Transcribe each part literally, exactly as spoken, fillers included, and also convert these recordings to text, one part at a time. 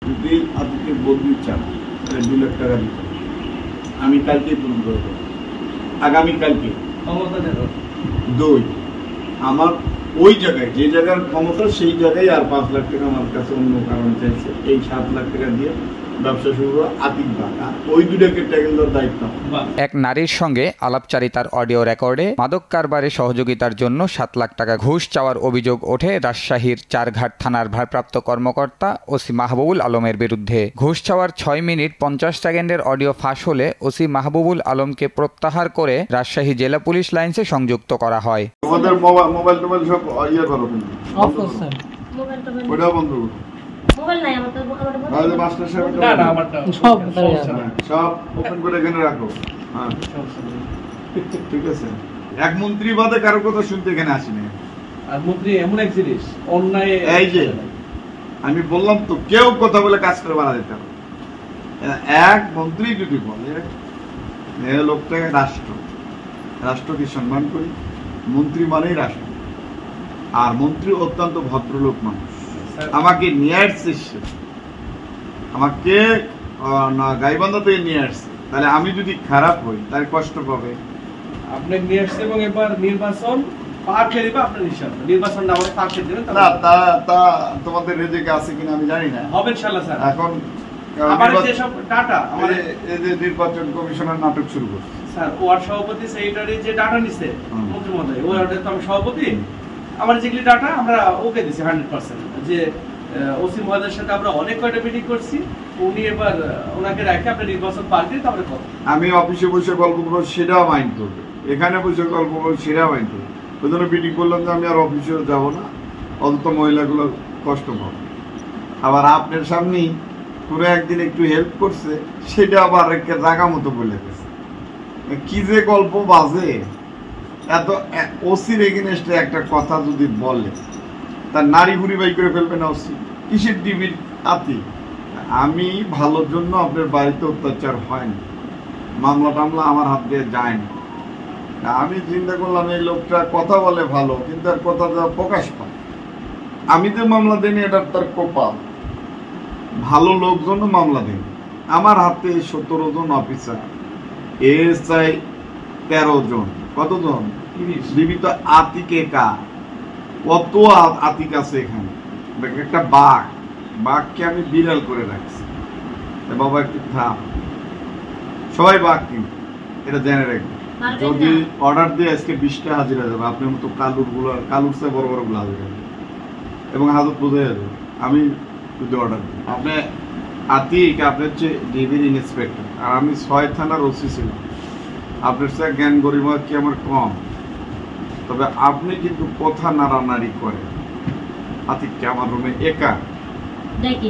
যদি আপনি বদলি চান তাহলে দু লাখ টাকা দিতে আমি কালকেই পূরণ করে দেবো, আগামীকালকে। দুই, আমার ওই জায়গায় যে জায়গার ক্ষমতা সেই জায়গায় আর পাঁচ লাখ টাকা আমার কাছে অন্য কারণ চাইছে, এই সাত লাখ টাকা দিয়ে ব্যবসা শুরু করো আতিক বাগ, ওই দুটাকে ট্যাকেল দায়িত্ব। এক নারীর সঙ্গে আলাপচারিতার অডিও রেকর্ডে মাদক কারবারে সহযোগিতার জন্য সাত লাখ টাকা ঘুষ চাওয়ার অভিযোগ ওঠে রাজশাহীর চারঘাট থানার ভারপ্রাপ্ত কর্মকর্তা ওসি মাহবুবুল আলমের বিরুদ্ধে। ঘুষ চাওয়ার ছয় মিনিট পঞ্চাশ সেকেন্ডের অডিও ফাঁস হলে ওসি মাহবুবুল আলমকে প্রত্যাহার করে রাজশাহী জেলা পুলিশ লাইন্সে সংযুক্ত করা হয়। তোমাদের মোবাইল টোবাইল সব ইয়ে করো, অফ করো স্যার, ওটা বন্ধ করো। মোবাইল নাই আমার তো, আমাদের মাস্টার সাহেব না না আমারটা সব সব ওপেন করে এখানে রাখো। হ্যাঁ ঠিক আছে। এক মন্ত্রী বাদে কারো কথা শুনতে এখানে আসি না। আর মন্ত্রী এমন এক জিনিস অন্যায়, এই যে আমি বললাম তো কেউ কথা বলে কাজ করে বাড়া দিতে হবে। এক মন্ত্রী যদি বলে লোকটাকে রাষ্ট্র, রাষ্ট্রকে সম্মান করি, মন্ত্রী মানেই রাষ্ট্র, আর মন্ত্রী অত্যন্ত ভদ্রলোক মানুষ। আমাকে নিয়ে আসছে, আমাকে গাইবান্ধা থেকে নিয়ে আসছে, তাহলে আমি যদি খারাপ হই তাহলে কষ্ট পাবে। আপনি নিয়ে আসছে এবং এবার নির্বাচন পার খেয়ে দিবে আপনার হিসাব, নির্বাচন না হলে পার খেয়ে দেবেন। না তা তা তোমাদের রেজেকে আছে কিনা আমি জানি না, হবে ইনশাআল্লাহ স্যার। এখন আমাদের যে সব ডাটা আমাদের এই যে নির্বাচন কমিশনার নাটক শুরু করছে স্যার, ওয়ার্ড সভাপতি সেক্রেটারি যে ডাটা নিছে মন্ত্রী মহোদয়, ওই অর্ডারে তো আমি সভাপতি, আমার যেগুলি ডাটা আমরা ওকে দিছি হান্ড্রেড পার্সেন্ট। যে ওসি মহোদয়ের সাথে আমরা অনেক কয়টা মিটিং করছি, উনি এবার ওনাকে রেখে আপনি নির্বাচন পার দিয়ে তারপরে কথা। আমি অফিসে বসে গল্প করবো সেটাও মাইন্ড করবে, এখানে বসে গল্প করবো সেটাও মাইন্ড করবে। ওই জন্য মিটিং করলাম যে আমি আর অফিসে যাবো না, অন্তত মহিলাগুলো কষ্ট পাবে। আবার আপনার সামনেই কোনো একদিন একটু হেল্প করছে, সেটা আবার জায়গা মতো বলে গেছে। কি যে গল্প বাজে, এত ওসির এগেনস্টে একটা কথা যদি বলে তার নারী ঘুরি বাই করে ফেলবে না ওসি, কিসের ডিবির আতি। আমি ভালোর জন্য আপনার বাড়িতে অত্যাচার হয়নি, মামলা টামলা আমার হাত দিয়ে যায় না। আমি চিন্তা করলাম এই লোকটা কথা বলে ভালো, কিন্তু আর কথা প্রকাশ পায়। আমি তো মামলা দিইনি, এটা তার কপাল। ভালো লোকজন মামলা দিন। আমার হাতে সতেরো জন অফিসার, এএসআই তেরো জন, কতজন জীবিত আতিকে কা কত আতিক আছে এখানে। একটা বাঘ, বাঘকে আমি বিড়াল করে রাখছি। বাবা একটু থাম, সবাই বাঘ কিন্তু এটা জেনে রাখবে। যদি অর্ডার দিয়ে আজকে বিশটা হাজিরা যাবে, আপনার মতো কালুর গুলো, কালুর চেয়ে বড় বড় গুলো হাজিরা যাবে এবং হাজত বোঝা যাবে। আমি যদি অর্ডার দিই, আপনি আতিক আপনার হচ্ছে ডিবির ইন্সপেক্টর, আর আমি ছয় থানার ওসি ছিলাম। আপনার সাথে জ্ঞান গরিমা কি আমার কম, তবে আপনি কিন্তু কথা নাড়ানাড়ি করে আতিককে আমার রুমে একা দেখে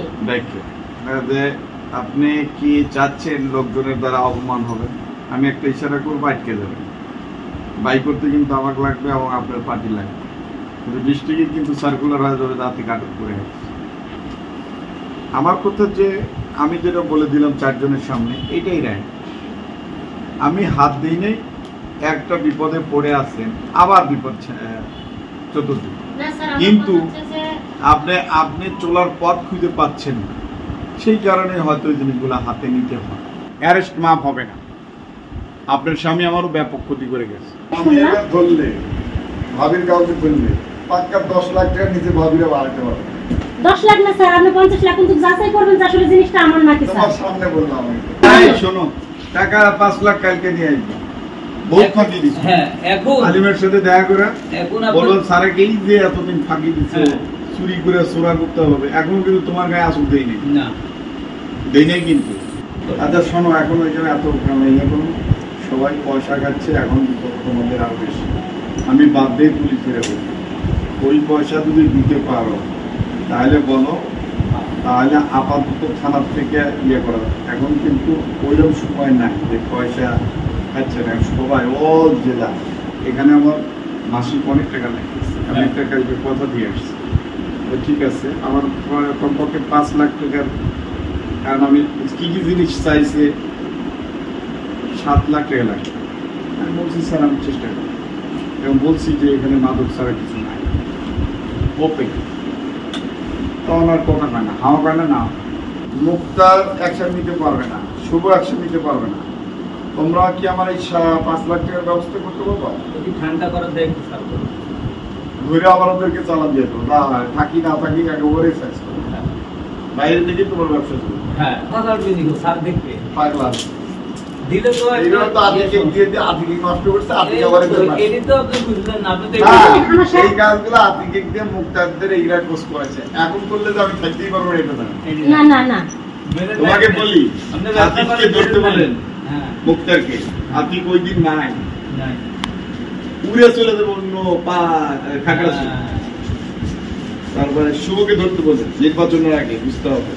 যে আপনি কি চাচ্ছেন লোকজনের দ্বারা অপমান হবে। আমি একটা ইশারা করবো, আটকে যাবেন। বাই করতে কিন্তু আমাকে লাগবে এবং আপনার পার্টি লাগবে, কিন্তু ডিস্ট্রিক্টে কিন্তু সার্কুলার হয়ে যাবে আতিক আটক করে। আমার কথা যে আমি যেটা বলে দিলাম চারজনের সামনে, এটাই রায়। আমি হাত দিই নেই, একটা বিপদে পড়ে আছেন, আবার বিপদ চতুর্দিক, কিন্তু আপনি আপনি চলার পথ খুঁজে পাচ্ছেন না, সেই কারণে হয়তো ওই জিনিসগুলো হাতে নিতে হয়। অ্যারেস্ট মাফ হবে না। আপনার স্বামী আমারও ব্যাপক ক্ষতি করে গেছে। আমি এটা ধরলে ভাবির কাউকে ধরলে পাক্কা দশ লাখ টাকা নিচে ভাবিরা বাড়াতে পারবে। দশ লাখ না স্যার, আপনি পঞ্চাশ লাখ কিন্তু যাচাই করবেন যে আসলে জিনিসটা আমার নাকি স্যার। তোমার সামনে বললাম আমি। এই শোনো, টাকা পাঁচ লাখ কালকে নিয়ে আসবে। বহুত ফাঁকি দিছে। হ্যাঁ, এখন আলিমের সাথে দেখা করে এখন বলুন স্যারে কি যে এতদিন ফাঁকি দিছে, চুরি করে চোরা করতে হবে। এখন কিন্তু তোমার গায়ে আসুক দেই নাই না, দেই নাই কিন্তু। আচ্ছা শোনো, এখন ওইখানে এত এখন সবাই পয়সা খাচ্ছে, এখন তোমাদের আরো বেশি। আমি বাদ দিয়ে পুলিশ ফিরে বলছি, ওই পয়সা যদি দিতে পারো তাহলে বলো, তাহলে আপাতত থানার থেকে ইয়ে করা। এখন কিন্তু ওইরকম সময় নাই যে পয়সা খাচ্ছে না সবাই, অল জেলা। এখানে আমার মাসিক অনেক টাকা লাগতেছে, আমি একটা কালকে কথা দিয়ে আসছি। ঠিক আছে, আমার কমপক্ষে পাঁচ লাখ টাকার, কারণ আমি কি কি জিনিস চাইছে সাত লাখ টাকা লাগবে। আমি বলছি স্যার আমি চেষ্টা করি, এবং বলছি যে এখানে মাদক ছাড়া কিছু নাই, ওপেন। তখন আর কথা পায় না, হাওয়া পায় না, না মুক্তার অ্যাকশন নিতে পারবে না, শুভ অ্যাকশন নিতে পারবে না। তোমরা কি আমার এই সা- পাঁচ লাখ টাকার ব্যবস্থা করতে পারবো? ঠান্ডা করার দেয় ঘুরে আবার ওদেরকে চালান যেত না, থাকি না থাকি একেবারে সাইজ করো। বাইরে থেকে তোমার ব্যবসা চলবে। হ্যাঁ কথা বলবি স্যার দেখবে পাগলা দিলে তো এইগুলো তো আদিকে দিয়ে দিয়ে আদিকে নষ্ট করছে, আদিকে আবার এটি তো আপনি বুঝলেন না, আপনি তো হ্যাঁ, এই কাজগুলো আদিকে দিয়ে মুক্তারদের এইরা কোর্স করেছে। এখন করলে তো আমি থাকতেই পারবো না, এটা না। না না না তোমাকে বলি আপনি ব্যবসা আদিকে ধরতে বলেন হ্যাঁ মুক্তারকে, আদিক ওই দিন নাই, নাই উড়ে চলে দেবো অন্য পা খাগড়াছড়ি। তারপরে শুভকে ধরতে বলেন নির্বাচনের আগে, বুঝতে হবে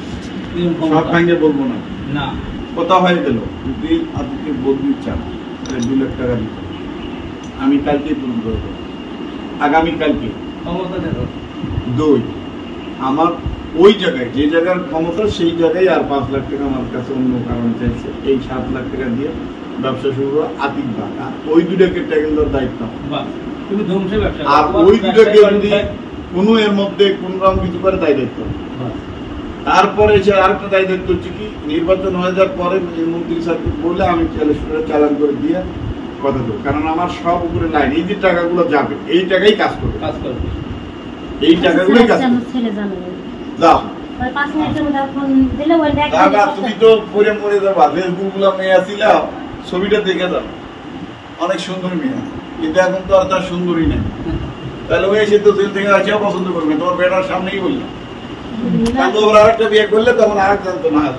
সব ভাঙে বলবো না। না কথা হয়ে গেল, যদি আদিকে বদলি চান তাহলে দু লাখ টাকা দিতে হবে। আমি কালকে পূরণ করবো, আগামী কালকে। ক্ষমতা দেখো দুই, আমার ওই জায়গায় যে জায়গার ক্ষমতা সেই জায়গায় আর পাঁচ লাখ টাকা আমার কাছে অন্য কারণ চাইছে, এই সাত লাখ টাকা দিয়ে ব্যবসা শুরু করো আতিক বাগ। আর ওই দুটাকে ট্যাকেল দেওয়ার দায়িত্ব আমার। তুমি ধ্বংসের ব্যবসা আর ওই দুটাকে যদি কোনো এর মধ্যে কোন রকম কিছু করে তাই দায়িত্ব। তারপরে সে আরেকটা দায় দায়িত্ব হচ্ছে কি, নির্বাচন হয়ে যাওয়ার পরে মন্ত্রী সাহেবকে বলে আমি চালান করে দিয়ে কথা দেবো, কারণ আমার সব উপরে লাইন, এই যে টাকাগুলো যাবে এই টাকাই কাজ করবে, কাজ করবে এই টাকাগুলোই কাজ করবে। ছেলে জানো যাও ওই পাঁচ মিনিটের মধ্যে ফোন দিলে ওই দেখ দাদা, তুমি তো পরে মরে যাবা, ফেসবুক গুলো মেয়ে আসিল, ছবিটা দেখে দাও, অনেক সুন্দর মেয়ে, কিন্তু এখন তো আর তার সুন্দরী নেই। তাহলে ওই এসে তো দিল থেকে আসিও পছন্দ করবে, তোমার বেটার সামনেই বললাম। তাহলে ওরা আরেকটা বিয়ে করলে তখন আর জানতো না,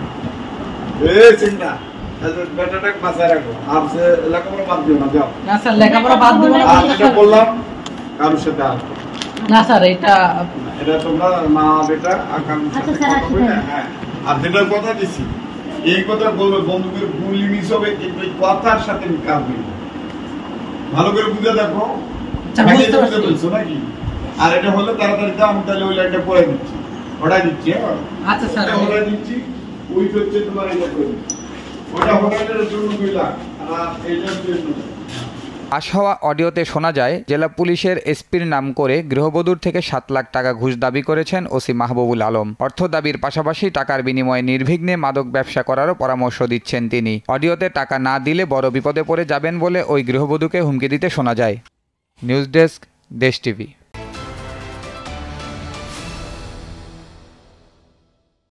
এই চিন্তা বেটাটাকে বাঁচায় রাখো, আর সে লেখাপড়া বাদ দিও না, যাও। না স্যার লেখাপড়া বাদ দিব না, আর যেটা বললাম কারোর সাথে আর না স্যার এটা এটা তোমরা মা বেটা আর কারোর সাথে কথা বলবে। হ্যাঁ, আর যেটা কথা দিচ্ছি এই কথা বলবে, বন্ধুদের গুলি মিস হবে, কিন্তু এই কথার সাথে কাজ নেই। ভালো করে বুঝে দেখো, বুঝতে বলছো নাকি? আর এটা হলে তাড়াতাড়ি দাও, আমি তাহলে ওই লাইনটা করে দিচ্ছি, ওটাই দিচ্ছি। হ্যাঁ আচ্ছা স্যার ওটাই দিচ্ছি, ওই হচ্ছে তোমার এটা করে দিচ্ছি, ওটা হোটেলের জন্য দুই লাখ আর এইটার জন্য। পাশ হওয়া অডিওতে শোনা যায়, জেলা পুলিশের এসপির নাম করে গৃহবধূর থেকে সাত লাখ টাকা ঘুষ দাবি করেছেন ওসি মাহবুবুল আলম। অর্থ দাবির পাশাপাশি টাকার বিনিময়ে নির্বিঘ্নে মাদক ব্যবসা করারও পরামর্শ দিচ্ছেন তিনি। অডিওতে টাকা না দিলে বড় বিপদে পড়ে যাবেন বলে ওই গৃহবধূকে হুমকি দিতে শোনা যায়। News desk, Desh TV.